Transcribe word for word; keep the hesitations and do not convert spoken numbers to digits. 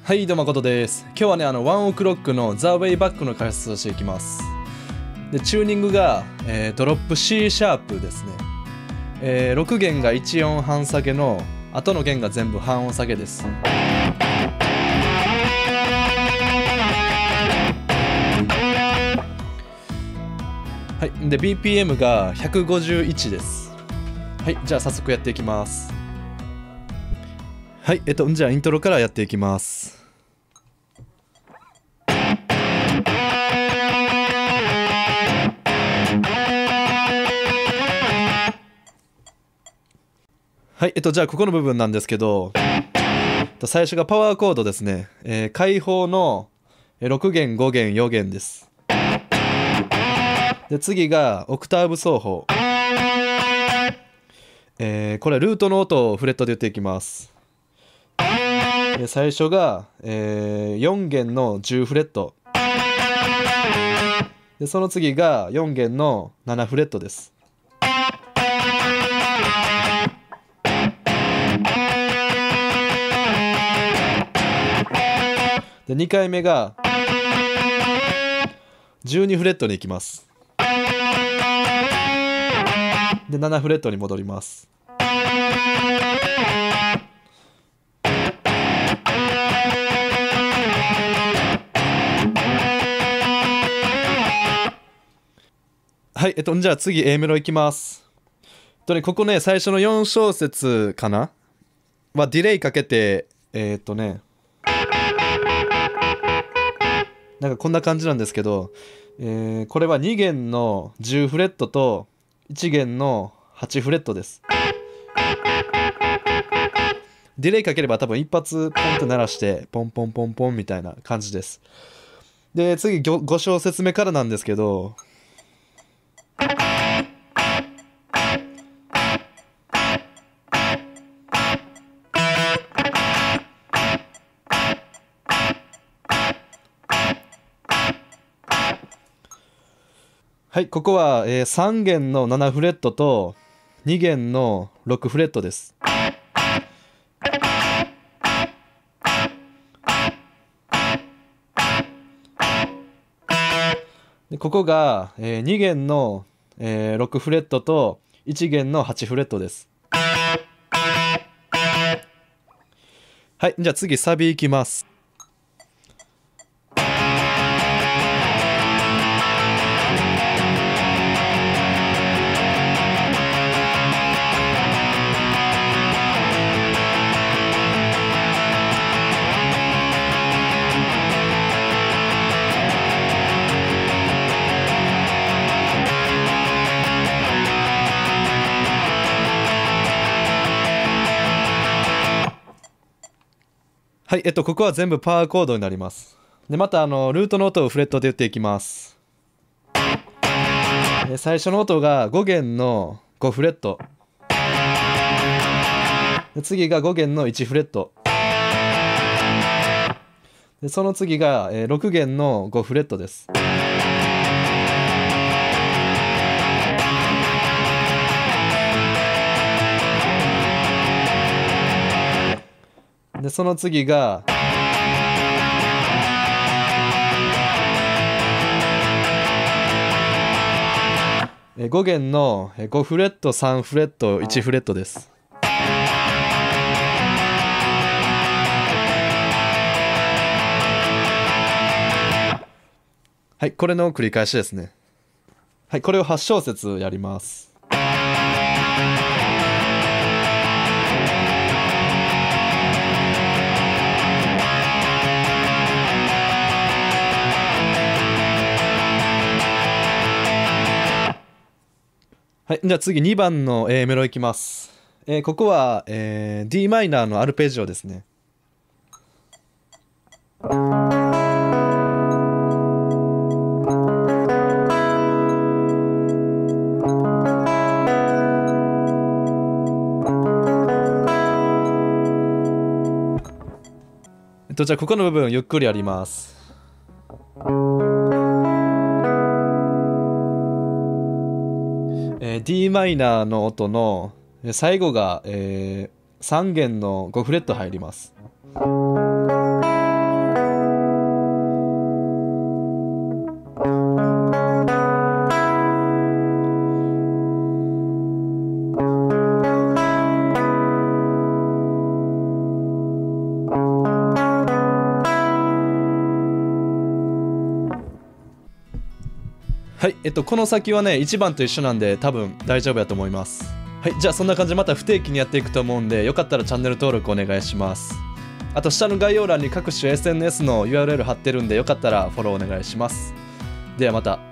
はい、どうも誠です。今日はね、あのワンオクロックの The Way Back の解説をしていきます。で、チューニングが、えー、ドロップ C シャープですね。えー、ろく弦がいち音半下げの後の弦が全部半音下げです。はい、で ビーピーエム がひゃくごじゅういちです。はい、じゃあ早速やっていきます。はい、えっとじゃあイントロからやっていきます。はい、えっとじゃあここの部分なんですけど、最初がパワーコードですね。えー、開放のろく弦ご弦よ弦です。で次がオクターブ奏法。えー、これルートの音をフレットで言っていきます。で最初が、えー、よん弦のじゅうフレット。でその次がよん弦のななフレットです。でにかいめがじゅうにフレットに行きます。でななフレットに戻ります。はい、えっとじゃあ次 A メロいきます。とねここね最初のよん小節かなはディレイかけてえー、っとねなんかこんな感じなんですけど、えー、これはに弦のじゅうフレットといち弦のはちフレットです。ディレイかければ多分一発ポンと鳴らしてポンポンポンポンみたいな感じです。で次ご小節目からなんですけど、はい、ここは、えー、さん弦のななフレットとに弦のろくフレットです。でここが、えー、に弦の、えー、ろくフレットといち弦のはちフレットです。はい、じゃあ次サビいきます。はい、えっと、ここは全部パワーコードになります。で、また、あの、ルートの音をフレットで言っていきます。で最初の音がご弦のごフレット。で次がご弦のいちフレット。でその次が、えー、ろく弦のごフレットです。でその次がご弦のごフレットさんフレットいちフレットです。はい、これの繰り返しですね。はい、これをはち小節やります。はい、じゃあ次にばんの A メロいきます。えー、ここは、えー、ディー マイナーのアルペジオですね。えっとじゃあここの部分ゆっくりやります。えー、D マイナーの音の最後が、えー、さん弦のごフレット入ります。 はい、えっとこの先はねいちばんと一緒なんで多分大丈夫やと思います。はい、じゃあそんな感じでまた不定期にやっていくと思うんで、よかったらチャンネル登録お願いします。あと下の概要欄に各種 エスエヌエス の ユーアールエル 貼ってるんで、よかったらフォローお願いします。ではまた。